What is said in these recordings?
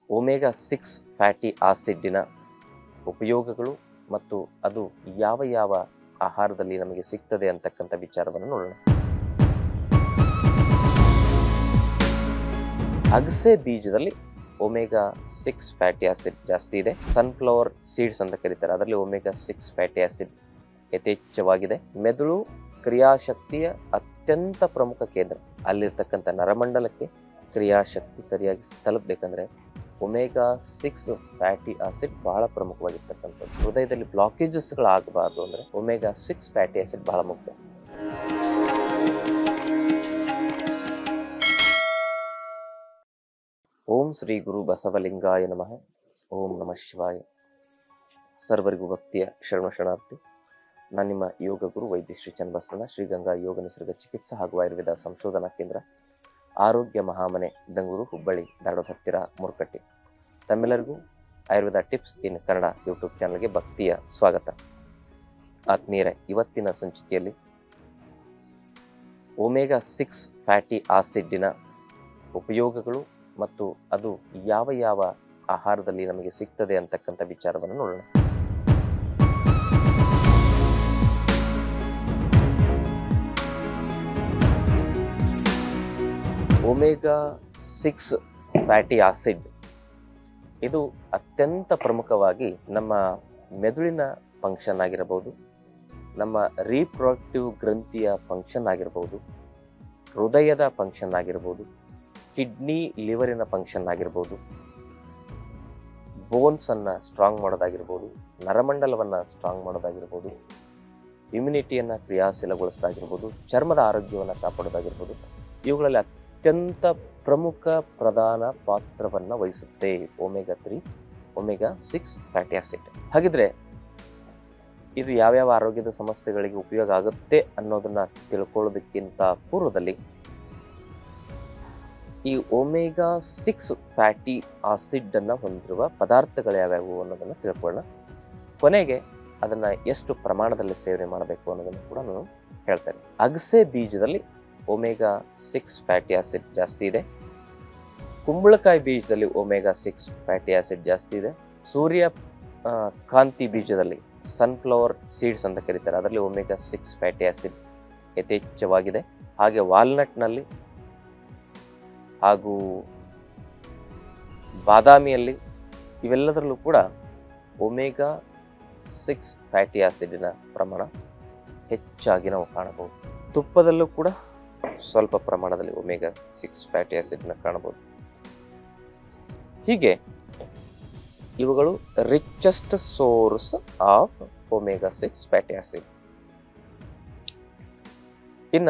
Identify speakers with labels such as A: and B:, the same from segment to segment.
A: Omega 6 fatty ಆಸಿಡ್ಡಿನ ಉಪಯೋಗಗಳು ಮತ್ತು ಅದು ಯಾವ ಯಾವ ಆಹಾರದಲ್ಲಿ ನಮಗೆ ಸಿಗ್ತದೆ ಅಂತಕ್ಕಂಥ ವಿಚಾರವನ್ನು ನೋಡೋಣ. ಅಗಸೆ ಬೀಜದಲ್ಲಿ ಒಮೆಗಾ 6 ಫ್ಯಾಟಿ ಆಸಿಡ್ ಜಾಸ್ತಿ ಇದೆ. ಸನ್ಫ್ಲವರ್ ಸೀಡ್ಸ್ ಅಂತ ಕರೀತಾರೆ, ಅದರಲ್ಲಿ ಒಮೆಗಾ 6 ಫ್ಯಾಟಿ ಆಸಿಡ್ ಯಥೇಚ್ಛವಾಗಿದೆ. ಮೆದುಳು ಕ್ರಿಯಾಶಕ್ತಿಯ ಅತ್ಯಂತ ಪ್ರಮುಖ ಕೇಂದ್ರ. ಅಲ್ಲಿರ್ತಕ್ಕಂಥ ನರಮಂಡಲಕ್ಕೆ ಕ್ರಿಯಾಶಕ್ತಿ ಸರಿಯಾಗಿ ತಲುಪಬೇಕಂದ್ರೆ ಒಮೆಗಾ 6 ಫ್ಯಾಟಿ ಆಸಿಡ್ ಬಹಳ ಪ್ರಮುಖವಾಗಿರ್ತಕ್ಕಂಥದ್ದು. ಹೃದಯದಲ್ಲಿ ಬ್ಲಾಕೇಜಸ್ಗಳಾಗಬಾರ್ದು ಅಂದರೆ ಒಮೆಗಾ 6 ಫ್ಯಾಟಿ ಆಸಿಡ್ ಬಹಳ ಮುಖ್ಯ. ಓಂ ಶ್ರೀ ಗುರು ಬಸವಲಿಂಗಾಯ ನಮಃ. ಓಂ ನಮಃ ಶಿವಾಯ. ಸರ್ವರಿಗೂ ಭಕ್ತಿಯ ಶರಣಾರ್ಥಿ. ನಾನು ನಿಮ್ಮ ಯೋಗ ಗುರು ವೈದ್ಯ ಶ್ರೀ ಚನ್ನಬಸವಣ್ಣ, ಶ್ರೀಗಂಗಾ ಯೋಗ ನಿಸರ್ಗ ಚಿಕಿತ್ಸಾ ಹಾಗೂ ಆಯುರ್ವೇದ ಸಂಶೋಧನಾ ಕೇಂದ್ರ, ಆರೋಗ್ಯ ಮಹಾಮನೆ, ಬೆಂಗಳೂರು, ಹುಬ್ಬಳ್ಳಿ, ಧಾರವಾಡ ಹತ್ತಿರ ಮುರುಕಟ್ಟಿ. ತಮ್ಮೆಲ್ಲರಿಗೂ Ayurveda tips in Kannada YouTube ಚಾನಲ್ಗೆ ಭಕ್ತಿಯ ಸ್ವಾಗತ. ಆತ್ಮೀಯರೇ, ಇವತ್ತಿನ ಸಂಚಿಕೆಯಲ್ಲಿ ಒಮೆಗಾ 6 ಫ್ಯಾಟಿ ಆಸಿಡ್ಡಿನ ಉಪಯೋಗಗಳು ಮತ್ತು ಅದು ಯಾವ ಯಾವ ಆಹಾರದಲ್ಲಿ ನಮಗೆ ಸಿಗ್ತದೆ ಅಂತಕ್ಕಂಥ ವಿಚಾರವನ್ನು ನೋಡೋಣ. ಒಮೆಗಾ 6 ಫ್ಯಾಟಿ ಆಸಿಡ್ ಇದು ಅತ್ಯಂತ ಪ್ರಮುಖವಾಗಿ ನಮ್ಮ ಮೆದುಳಿನ ಫಂಕ್ಷನ್ ಆಗಿರಬಹುದು, ನಮ್ಮ ರೀಪ್ರೊಡಕ್ಟಿವ್ ಗ್ರಂಥಿಯ ಫಂಕ್ಷನ್ ಆಗಿರಬಹುದು, ಹೃದಯದ ಫಂಕ್ಷನ್ ಆಗಿರ್ಬೋದು, ಕಿಡ್ನಿ ಲಿವರಿನ ಫಂಕ್ಷನ್ ಆಗಿರ್ಬೋದು, ಬೋನ್ಸ್ ಅನ್ನ ಸ್ಟ್ರಾಂಗ್ ಮಾಡೋದಾಗಿರ್ಬೋದು, ನರಮಂಡಲವನ್ನ ಸ್ಟ್ರಾಂಗ್ ಮಾಡೋದಾಗಿರ್ಬೋದು, ಇಮ್ಯುನಿಟಿಯನ್ನ ಕ್ರಿಯಾಶೀಲಗೊಳಿಸೋದಾಗಿರ್ಬೋದು, ಚರ್ಮದ ಆರೋಗ್ಯವನ್ನು ಕಾಪಾಡೋದಾಗಿರ್ಬೋದು, ಇವುಗಳಲ್ಲಿ ಅತ್ಯಂತ ಪ್ರಮುಖ ಪ್ರಧಾನ ಪಾತ್ರವನ್ನು ವಹಿಸುತ್ತೆ ಒಮೆಗಾ 3 ಒಮೆಗಾ 6 ಫ್ಯಾಟಿ ಆಸಿಡ್. ಹಾಗಿದ್ರೆ ಇದು ಯಾವ್ಯಾವ ಆರೋಗ್ಯದ ಸಮಸ್ಯೆಗಳಿಗೆ ಉಪಯೋಗ ಆಗುತ್ತೆ ಅನ್ನೋದನ್ನ ತಿಳ್ಕೊಳ್ಳೋದಕ್ಕಿಂತ ಪೂರ್ವದಲ್ಲಿ ಈ ಒಮೆಗಾ 6 ಫ್ಯಾಟಿ ಆಸಿಡ್ ಅನ್ನ ಹೊಂದಿರುವ ಪದಾರ್ಥಗಳು ಯಾವ್ಯಾವು ಅನ್ನೋದನ್ನ ತಿಳ್ಕೊಳ್ಳೋಣ. ಕೊನೆಗೆ ಅದನ್ನ ಎಷ್ಟು ಪ್ರಮಾಣದಲ್ಲಿ ಸೇವನೆ ಮಾಡಬೇಕು ಅನ್ನೋದನ್ನು ಕೂಡ ನಾನು ಹೇಳ್ತೇನೆ. ಅಗಸೆ ಬೀಜದಲ್ಲಿ ಒಮೆಗಾ 6 ಫ್ಯಾಟಿ ಆಸಿಡ್ ಜಾಸ್ತಿ ಇದೆ. ಕುಂಬಳಕಾಯಿ ಬೀಜದಲ್ಲಿ ಒಮೆಗಾ 6 ಫ್ಯಾಟಿ ಆಸಿಡ್ ಜಾಸ್ತಿ ಇದೆ. ಸೂರ್ಯ ಕಾಂತಿ ಬೀಜದಲ್ಲಿ, ಸನ್ಫ್ಲವರ್ ಸೀಡ್ಸ್ ಅಂತ ಕರೀತಾರೆ, ಅದರಲ್ಲಿ ಒಮೆಗಾ 6 ಫ್ಯಾಟಿ ಆಸಿಡ್ ಯಥೇಚ್ಛವಾಗಿದೆ. ಹಾಗೆ ವಾಲ್ನಟ್ನಲ್ಲಿ ಹಾಗೂ ಬಾದಾಮಿಯಲ್ಲಿ ಇವೆಲ್ಲದರಲ್ಲೂ ಕೂಡ ಒಮೆಗಾ 6 ಫ್ಯಾಟಿ ಆಸಿಡಿನ ಪ್ರಮಾಣ ಹೆಚ್ಚಾಗಿ ನಾವು ಕಾಣಬಹುದು. ತುಪ್ಪದಲ್ಲೂ ಕೂಡ ಸ್ವಲ್ಪ ಪ್ರಮಾಣದಲ್ಲಿ ಒಮೆಗಾ 6 ಫ್ಯಾಟಿ ಆಸಿಡ್ನ ಕಾಣಬಹುದು. ಹೀಗೆ ಇವುಗಳು richest source of omega 6 fatty acid. ಇನ್ನ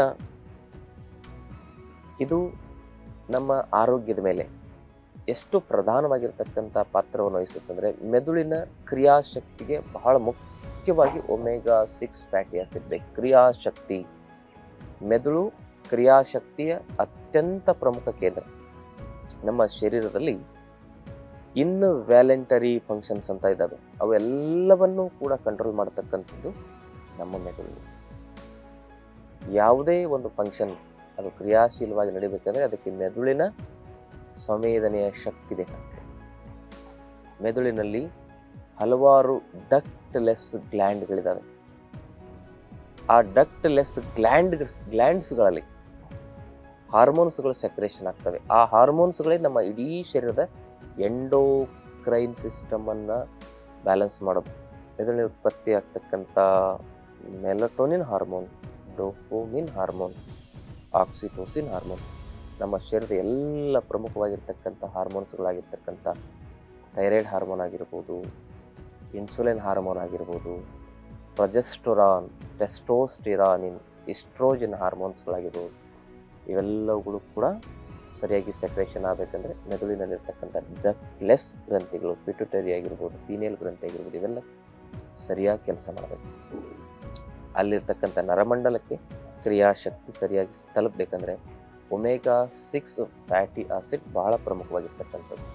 A: ಇದು ನಮ್ಮ ಆರೋಗ್ಯದ ಮೇಲೆ ಎಷ್ಟು ಪ್ರಧಾನವಾಗಿರ್ತಕ್ಕಂಥ ಪಾತ್ರವನ್ನು ವಹಿಸುತ್ತಂದ್ರೆ ಮೆದುಳಿನ ಕ್ರಿಯಾಶಕ್ತಿಗೆ ಬಹಳ ಮುಖ್ಯವಾಗಿ ಒಮೆಗಾ 6 ಫ್ಯಾಟಿ ಆಸಿಡ್ ಬೇಕು. ಕ್ರಿಯಾಶಕ್ತಿ, ಮೆದುಳು ಕ್ರಿಯಾಶಕ್ತಿಯ ಅತ್ಯಂತ ಪ್ರಮುಖ ಕೇಂದ್ರ. ನಮ್ಮ ಶರೀರದಲ್ಲಿ ಇನ್ವ್ಯಾಲೆಂಟರಿ ಫಂಕ್ಷನ್ಸ್ ಅಂತ ಇದ್ದಾವೆ, ಅವೆಲ್ಲವನ್ನೂ ಕೂಡ ಕಂಟ್ರೋಲ್ ಮಾಡತಕ್ಕಂಥದ್ದು ನಮ್ಮ ಮೆದುಳು. ಯಾವುದೇ ಒಂದು ಫಂಕ್ಷನ್ ಅದು ಕ್ರಿಯಾಶೀಲವಾಗಿ ನಡಿಬೇಕಂದ್ರೆ ಅದಕ್ಕೆ ಮೆದುಳಿನ ಸಂವೇದನೆಯ ಶಕ್ತಿ ಬೇಕಾಗ್ತದೆ. ಮೆದುಳಿನಲ್ಲಿ ಹಲವಾರು ಡಕ್ಟ್ಲೆಸ್ ಗ್ಲ್ಯಾಂಡ್ಗಳಿದ್ದಾವೆ. ಆ ಡಕ್ಟ್ಲೆಸ್ ಗ್ಲ್ಯಾಂಡ್ಸ್ಗಳಲ್ಲಿ ಹಾರ್ಮೋನ್ಸ್ಗಳು ಸೆಕ್ರೇಷನ್ ಆಗ್ತವೆ. ಆ ಹಾರ್ಮೋನ್ಸ್ಗಳೇ ನಮ್ಮ ಇಡೀ ಶರೀರದ ಎಂಡೋಕ್ರೈನ್ ಸಿಸ್ಟಮ್ ಅನ್ನ ಬ್ಯಾಲೆನ್ಸ್ ಮಾಡೋದು. ಮೆದುಳಿನ ಉತ್ಪತ್ತಿ ಆಗ್ತಕ್ಕಂಥ melatonin hormone, dopamine hormone, oxytocin hormone, ನಮ್ಮ ಶರೀರದ ಎಲ್ಲ ಪ್ರಮುಖವಾಗಿರ್ತಕ್ಕಂಥ ಹಾರ್ಮೋನ್ಸ್ಗಳಾಗಿರ್ತಕ್ಕಂಥ ಥೈರಾಯ್ಡ್ ಹಾರ್ಮೋನ್ ಆಗಿರ್ಬೋದು, ಇನ್ಸುಲಿನ್ ಹಾರ್ಮೋನ್ ಆಗಿರ್ಬೋದು, ಪ್ರೊಜೆಸ್ಟೊರಾನ್, ಟೆಸ್ಟೋಸ್ಟಿರಾನಿನ್, ಇಸ್ಟ್ರೋಜನ್ ಹಾರ್ಮೋನ್ಸ್ಗಳಾಗಿರ್ಬೋದು, ಇವೆಲ್ಲವುಗಳು ಕೂಡ ಸರಿಯಾಗಿ ಸೆಕ್ರೇಷನ್ ಆಗಬೇಕಂದ್ರೆ ಮೆದುಳಿನಲ್ಲಿರ್ತಕ್ಕಂಥ ಡಕ್ಟ್ಲೆಸ್ ಗ್ರಂಥಿಗಳು, ಪಿಟ್ಯುಟರಿ ಆಗಿರ್ಬೋದು, ಪೀನಿಯಲ್ ಗ್ರಂಥಿ ಆಗಿರ್ಬೋದು, ಇವೆಲ್ಲ ಸರಿಯಾಗಿ ಕೆಲಸ ಮಾಡಬೇಕು. ಅಲ್ಲಿರ್ತಕ್ಕಂಥ ನರಮಂಡಲಕ್ಕೆ ಕ್ರಿಯಾಶಕ್ತಿ ಸರಿಯಾಗಿ ತಲುಪಬೇಕಂದ್ರೆ ಒಮೆಗಾ 6 ಫ್ಯಾಟಿ ಆಸಿಡ್ ಬಹಳ ಪ್ರಮುಖವಾಗಿರ್ತಕ್ಕಂಥದ್ದು.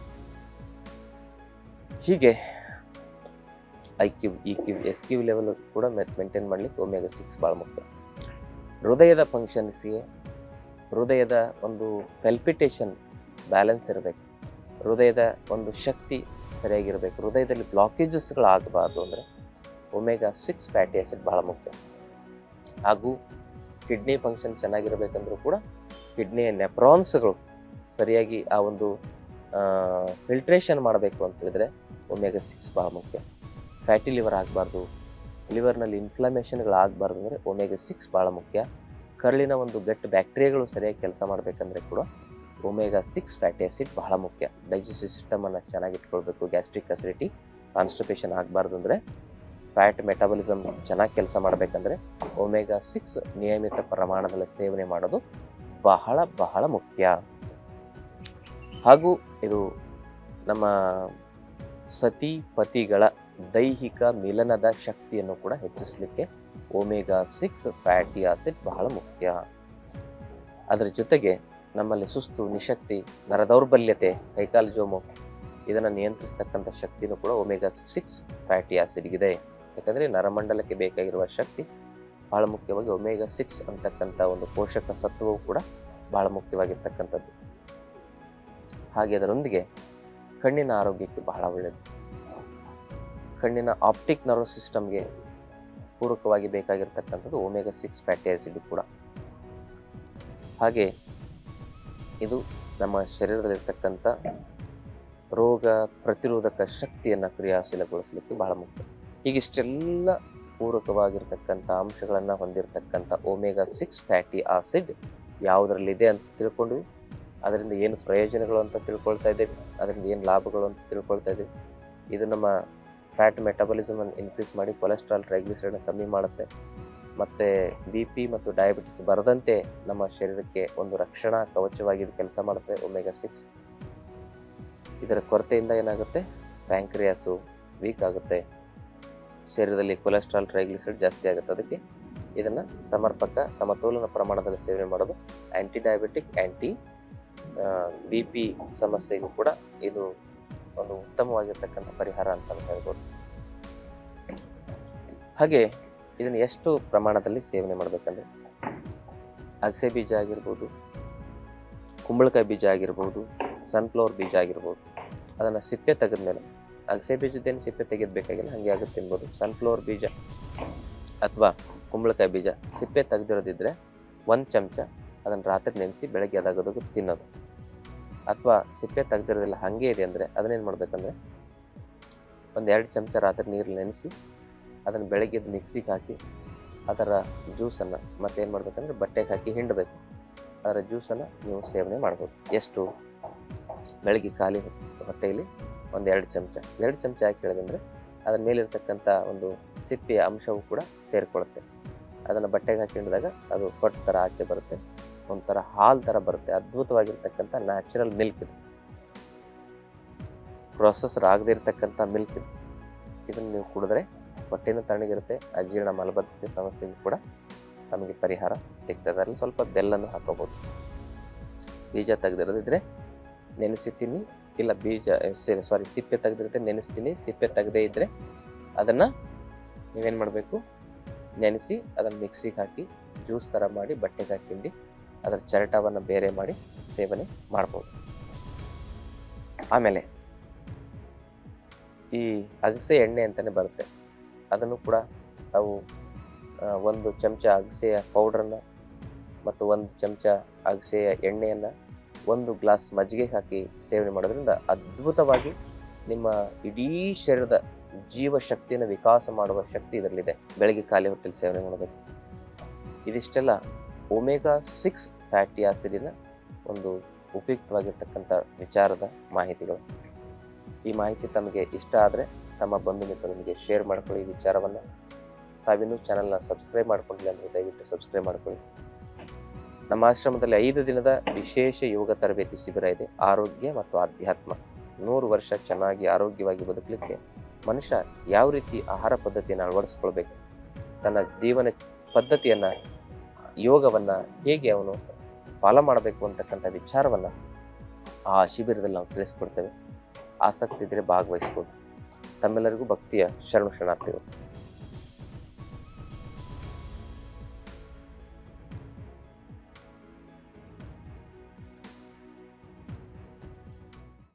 A: ಹೀಗೆ IQ, EQ, SQ ಲೆವೆಲ್ ಕೂಡ ಮೇಂಟೈನ್ ಮಾಡಲಿಕ್ಕೆ ಒಮೆಗಾ 6 ಭಾಳ ಮುಖ್ಯ. ಹೃದಯದ ಫಂಕ್ಷನ್ಸ್ಗೆ, ಹೃದಯದ ಒಂದು ಪೆಲ್ಪಿಟೇಷನ್ ಬ್ಯಾಲೆನ್ಸ್ ಇರಬೇಕು. ಹೃದಯದ ಒಂದು ಶಕ್ತಿ ಸರಿಯಾಗಿರಬೇಕು, ಹೃದಯದಲ್ಲಿ ಬ್ಲಾಕೇಜಸ್ಗಳಾಗಬಾರ್ದು ಅಂದರೆ ಒಮೆಗಾ 6 ಫ್ಯಾಟಿ ಆಸಿಡ್ ಬಹಳ ಮುಖ್ಯ. ಹಾಗೂ ಕಿಡ್ನಿ ಫಂಕ್ಷನ್ ಚೆನ್ನಾಗಿರಬೇಕಂದ್ರೂ ಕೂಡ ಕಿಡ್ನಿಯ ನೆಫ್ರಾನ್ಸ್ಗಳು ಸರಿಯಾಗಿ ಆ ಒಂದು ಫಿಲ್ಟ್ರೇಷನ್ ಮಾಡಬೇಕು ಅಂತ ಹೇಳಿದ್ರೆ ಒಮೆಗಾ 6 ಬಹಳ ಮುಖ್ಯ. ಫ್ಯಾಟಿ ಲಿವರ್ ಆಗಬಾರ್ದು, ಲಿವರ್ನಲ್ಲಿ ಇನ್ಫ್ಲಮೇಷನ್ಗಳಾಗಬಾರ್ದು ಅಂದರೆ ಒಮೆಗಾ 6 ಭಾಳ ಮುಖ್ಯ. ಕರುಳಿನ ಒಂದು ಗಟ್ಟಿ ಬ್ಯಾಕ್ಟೀರಿಯಾಗಳು ಸರಿಯಾಗಿ ಕೆಲಸ ಮಾಡಬೇಕಂದ್ರೆ ಕೂಡ ಒಮೆಗಾ 6 ಫ್ಯಾಟಿ ಆಸಿಡ್ ಬಹಳ ಮುಖ್ಯ. ಡೈಜೆಸ್ಟಿವ್ ಸಿಸ್ಟಮನ್ನು ಚೆನ್ನಾಗಿಟ್ಕೊಳ್ಬೇಕು, ಗ್ಯಾಸ್ಟ್ರಿಕ್ ಅಸಿಡಿಟಿ ಕಾನ್ಸ್ಟಿಪೇಷನ್ ಆಗಬಾರ್ದು ಅಂದರೆ, ಫ್ಯಾಟ್ ಮೆಟಾಬಲಿಸಮ್ ಚೆನ್ನಾಗಿ ಕೆಲಸ ಮಾಡಬೇಕಂದ್ರೆ ಒಮೆಗಾ 6 ನಿಯಮಿತ ಪ್ರಮಾಣದಲ್ಲಿ ಸೇವನೆ ಮಾಡೋದು ಬಹಳ ಬಹಳ ಮುಖ್ಯ. ಹಾಗೂ ಇದು ನಮ್ಮ ಸತಿಪತಿಗಳ ದೈಹಿಕ ಮಿಲನದ ಶಕ್ತಿಯನ್ನು ಕೂಡ ಹೆಚ್ಚಿಸಲಿಕ್ಕೆ ಒಮೆಗಾ 6 ಫ್ಯಾಟಿ ಆಸಿಡ್ ಬಹಳ ಮುಖ್ಯ. ಅದರ ಜೊತೆಗೆ ನಮ್ಮಲ್ಲಿ ಸುಸ್ತು, ನಿಶಕ್ತಿ, ನರದೌರ್ಬಲ್ಯತೆ, ಕೈಕಾಲು ಜೋಮು ಇದನ್ನು ನಿಯಂತ್ರಿಸ್ತಕ್ಕಂಥ ಶಕ್ತಿನೂ ಕೂಡ ಒಮೆಗಾ 6 ಫ್ಯಾಟಿ ಆಸಿಡ್ಗಿದೆ. ಯಾಕಂದರೆ ನರಮಂಡಲಕ್ಕೆ ಬೇಕಾಗಿರುವ ಶಕ್ತಿ ಬಹಳ ಮುಖ್ಯವಾಗಿ ಒಮೆಗಾ 6 ಅಂತಕ್ಕಂಥ ಒಂದು ಪೋಷಕ ಸತ್ವವು ಕೂಡ ಬಹಳ ಮುಖ್ಯವಾಗಿರ್ತಕ್ಕಂಥದ್ದು. ಹಾಗೆ ಅದರೊಂದಿಗೆ ಕಣ್ಣಿನ ಆರೋಗ್ಯಕ್ಕೆ ಬಹಳ ಒಳ್ಳೆಯದು. ಕಣ್ಣಿನ ಆಪ್ಟಿಕ್ ನರ್ವ್ ಸಿಸ್ಟಮ್ಗೆ ಪೂರಕವಾಗಿ ಬೇಕಾಗಿರ್ತಕ್ಕಂಥದ್ದು ಒಮೆಗಾ 6 ಫ್ಯಾಟಿ ಆಸಿಡ್ ಕೂಡ. ಹಾಗೆ ಇದು ನಮ್ಮ ಶರೀರದಲ್ಲಿರ್ತಕ್ಕಂಥ ರೋಗ ಪ್ರತಿರೋಧಕ ಶಕ್ತಿಯನ್ನು ಕ್ರಿಯಾಶೀಲಗೊಳಿಸಲಿಕ್ಕೆ ಬಹಳ ಮುಖ್ಯ. ಹೀಗಿಷ್ಟೆಲ್ಲ ಪೂರಕವಾಗಿರ್ತಕ್ಕಂಥ ಅಂಶಗಳನ್ನು ಹೊಂದಿರತಕ್ಕಂಥ ಒಮೆಗಾ 6 ಫ್ಯಾಟಿ ಆಸಿಡ್ ಯಾವುದರಲ್ಲಿದೆ ಅಂತ ತಿಳ್ಕೊಂಡ್ವಿ. ಅದರಿಂದ ಏನು ಪ್ರಯೋಜನಗಳು ಅಂತ ತಿಳ್ಕೊಳ್ತಾ ಇದ್ದೇವೆ, ಅದರಿಂದ ಏನು ಲಾಭಗಳು ಅಂತ ತಿಳ್ಕೊಳ್ತಾ ಇದ್ದೇವೆ. ಇದು ನಮ್ಮ ಫ್ಯಾಟ್ ಮೆಟಾಬಲಿಸಮನ್ನು ಇನ್ಕ್ರೀಸ್ ಮಾಡಿ ಕೊಲೆಸ್ಟ್ರಾಲ್, ಟ್ರೈಗ್ಲಿಸರೈಡ್ನ ಕಮ್ಮಿ ಮಾಡುತ್ತೆ. ಮತ್ತು BP ಮತ್ತು ಡಯಾಬಿಟಿಸ್ ಬರದಂತೆ ನಮ್ಮ ಶರೀರಕ್ಕೆ ಒಂದು ರಕ್ಷಣಾ ಕವಚವಾಗಿ ಇದು ಕೆಲಸ ಮಾಡುತ್ತೆ ಒಮೆಗಾ 6. ಇದರ ಕೊರತೆಯಿಂದ ಏನಾಗುತ್ತೆ, ಪ್ಯಾಂಕ್ರಿಯಾಸು ವೀಕ್ ಆಗುತ್ತೆ, ಶರೀರದಲ್ಲಿ ಕೊಲೆಸ್ಟ್ರಾಲ್, ಟ್ರೈಗ್ಲಿಸರೈಡ್ ಜಾಸ್ತಿ ಆಗುತ್ತೆ. ಅದಕ್ಕೆ ಇದನ್ನು ಸಮರ್ಪಕ ಸಮತೋಲನ ಪ್ರಮಾಣದಲ್ಲಿ ಸೇವನೆ ಮಾಡೋದು ಆ್ಯಂಟಿ ಡಯಾಬಿಟಿಕ್, BP ಸಮಸ್ಯೆಗೂ ಕೂಡ ಇದು ಒಂದು ಉತ್ತಮವಾಗಿರ್ತಕ್ಕಂಥ ಪರಿಹಾರ ಅಂತ ಹೇಳ್ಬೋದು. ಹಾಗೆ ಇದನ್ನು ಎಷ್ಟು ಪ್ರಮಾಣದಲ್ಲಿ ಸೇವನೆ ಮಾಡಬೇಕಂದ್ರೆ, ಅಗಸೆ ಬೀಜ ಆಗಿರ್ಬೋದು, ಕುಂಬಳಕಾಯಿ ಬೀಜ ಆಗಿರ್ಬೋದು, ಸನ್ಫ್ಲವರ್ ಬೀಜ ಆಗಿರ್ಬೋದು, ಅದನ್ನು ಸಿಪ್ಪೆ ತೆಗೆದ್ಮೇಲೆ, ಅಗಸೆ ಬೀಜದ್ದೇನು ಸಿಪ್ಪೆ ತೆಗೆದಬೇಕಾಗಿಲ್ಲ, ಹಾಗೆ ಆಗುತ್ತೆ ತಿನ್ಬೋದು. ಸನ್ಫ್ಲವರ್ ಬೀಜ ಅಥವಾ ಕುಂಬಳಕಾಯಿ ಬೀಜ ಸಿಪ್ಪೆ ತೆಗೆದಿರೋದಿದ್ರೆ 1 ಚಮಚ ಅದನ್ನು ರಾತ್ರಿ ನೆನೆಸಿ ಬೆಳಗ್ಗೆ ಅದಾಗೋದಕ್ಕೆ ತಿನ್ನೋದು. ಅಥವಾ ಸಿಪ್ಪೆ ತೆಗೆದಿರೋದಿಲ್ಲ ಹಾಗೆ ಇದೆ ಅಂದರೆ ಅದನ್ನೇನು ಮಾಡಬೇಕಂದ್ರೆ, 1-2 ಚಮಚ ರಾತ್ರಿ ನೀರಲ್ಲಿ ನೆನೆಸಿ ಅದನ್ನು ಬೆಳಗ್ಗೆ ಮಿಕ್ಸಿಗೆ ಹಾಕಿ ಅದರ ಜ್ಯೂಸನ್ನು ಮತ್ತೇನು ಮಾಡಬೇಕಂದ್ರೆ ಬಟ್ಟೆಗೆ ಹಾಕಿ ಹಿಂಡಬೇಕು. ಅದರ ಜ್ಯೂಸನ್ನು ನೀವು ಸೇವನೆ ಮಾಡ್ಬೋದು. ಎಷ್ಟು, ಬೆಳಗ್ಗೆ ಖಾಲಿ ಹೊಟ್ಟೆಯಲ್ಲಿ 1-2 ಚಮಚ. 2 ಚಮಚ ಯಾಕೆ ಹೇಳಿದಂದರೆ ಅದರ ಮೇಲಿರ್ತಕ್ಕಂಥ ಒಂದು ಸಿಪ್ಪೆಯ ಅಂಶವು ಕೂಡ ಸೇರಿಕೊಳ್ಳುತ್ತೆ. ಅದನ್ನು ಬಟ್ಟೆಗೆ ಹಾಕಿ ಹಿಂಡಿದಾಗ ಅದು ಕೊಟ್ಟು ಥರ ಆಚೆ ಬರುತ್ತೆ, ಒಂಥರ ಹಾಲು ಥರ ಬರುತ್ತೆ. ಅದ್ಭುತವಾಗಿರ್ತಕ್ಕಂಥ ನ್ಯಾಚುರಲ್ ಮಿಲ್ಕ್ ಇದು, ಪ್ರೊಸೆಸರ್ ಆಗದೇ ಇರತಕ್ಕಂಥ ಮಿಲ್ಕ್ ಇದು. ಇದನ್ನು ನೀವು ಕುಡಿದ್ರೆ ಹೊಟ್ಟೆನೂ ತಣ್ಣಗಿರುತ್ತೆ, ಅಜೀರ್ಣ ಮಲಬದ್ಧತೆ ಸಮಸ್ಯೆಗೂ ಕೂಡ ನಮಗೆ ಪರಿಹಾರ ಸಿಗ್ತದೆ. ಅದರಲ್ಲಿ ಸ್ವಲ್ಪ ಬೆಲ್ಲನೂ ಹಾಕೋಬೋದು. ಬೀಜ ತೆಗೆದಿರೋದಿದ್ರೆ ನೆನೆಸಿ ತಿನ್ನಿ, ಇಲ್ಲ ಸಿಪ್ಪೆ ತೆಗೆದಿರುತ್ತೆ ನೆನೆಸ್ತೀನಿ. ಸಿಪ್ಪೆ ತೆಗೆದೇ ಇದ್ದರೆ ಅದನ್ನು ನೀವೇನು ಮಾಡಬೇಕು, ನೆನೆಸಿ ಅದನ್ನು ಮಿಕ್ಸಿಗೆ ಹಾಕಿ ಜ್ಯೂಸ್ ಥರ ಮಾಡಿ ಬಟ್ಟೆಗೆ ಹಾಕಿ ಹಿಂಡಿ ಅದರ ಚರಟವನ್ನು ಬೇರೆ ಮಾಡಿ ಸೇವನೆ ಮಾಡ್ಬೋದು. ಆಮೇಲೆ ಈ ಅಗಸೆ ಎಣ್ಣೆ ಅಂತಲೇ ಬರುತ್ತೆ, ಅದನ್ನು ಕೂಡ ನಾವು 1 ಚಮಚ ಅಗಸೆಯ ಪೌಡ್ರನ್ನು ಮತ್ತು 1 ಚಮಚ ಅಗಸೆಯ ಎಣ್ಣೆಯನ್ನು 1 ಗ್ಲಾಸ್ ಮಜ್ಜಿಗೆಗೆ ಹಾಕಿ ಸೇವನೆ ಮಾಡೋದ್ರಿಂದ ಅದ್ಭುತವಾಗಿ ನಿಮ್ಮ ಇಡೀ ಶರೀರದ ಜೀವಶಕ್ತಿಯನ್ನು ವಿಕಾಸ ಮಾಡುವ ಶಕ್ತಿ ಇದರಲ್ಲಿದೆ. ಬೆಳಗ್ಗೆ ಖಾಲಿ ಹೊಟ್ಟೆಯಲ್ಲಿ ಸೇವನೆ ಮಾಡಬೇಕು. ಇದಿಷ್ಟೆಲ್ಲ ಒಮೆಗಾ 6 ಫ್ಯಾಟಿ ಆಸಿಡಿನ ಒಂದು ಉಪಯುಕ್ತವಾಗಿರ್ತಕ್ಕಂಥ ವಿಚಾರದ ಮಾಹಿತಿಗಳು. ಈ ಮಾಹಿತಿ ತಮಗೆ ಇಷ್ಟ ಆದರೆ ತಮ್ಮ ಬಂಧು ಮಿತ್ರರೊಂದಿಗೆ ಶೇರ್ ಮಾಡ್ಕೊಳ್ಳಿ. ಈ ವಿಚಾರವನ್ನು ತಾವಿನ್ನೂ ಚಾನಲ್ನ ಸಬ್ಸ್ಕ್ರೈಬ್ ಮಾಡ್ಕೊಂಡಿಲ್ಲ ಅಂದರೆ ದಯವಿಟ್ಟು ಸಬ್ಸ್ಕ್ರೈಬ್ ಮಾಡ್ಕೊಳ್ಳಿ. ನಮ್ಮ ಆಶ್ರಮದಲ್ಲಿ 5 ದಿನದ ವಿಶೇಷ ಯೋಗ ತರಬೇತಿ ಶಿಬಿರ ಇದೆ. ಆರೋಗ್ಯ ಮತ್ತು ಆಧ್ಯಾತ್ಮ. 100 ವರ್ಷ ಚೆನ್ನಾಗಿ ಆರೋಗ್ಯವಾಗಿ ಬದುಕಲಿಕ್ಕೆ ಮನುಷ್ಯ ಯಾವ ರೀತಿ ಆಹಾರ ಪದ್ಧತಿಯನ್ನು ಅಳವಡಿಸ್ಕೊಳ್ಬೇಕು, ತನ್ನ ಜೀವನ ಪದ್ಧತಿಯನ್ನು, ಯೋಗವನ್ನು ಹೇಗೆ ಅವನು ಫಾಲೋ ಮಾಡಬೇಕು ಅಂತಕ್ಕಂಥ ವಿಚಾರವನ್ನು ಆ ಶಿಬಿರದಲ್ಲಿ ನಾವು ತಿಳಿಸ್ಕೊಡ್ತೇವೆ. ಆಸಕ್ತಿ ಇದ್ದರೆ ಭಾಗವಹಿಸ್ಬೋದು. ತಮ್ಮೆಲ್ಲರಿಗೂ ಭಕ್ತಿಯ ಶರಣಾರ್ಥಿಗಳು.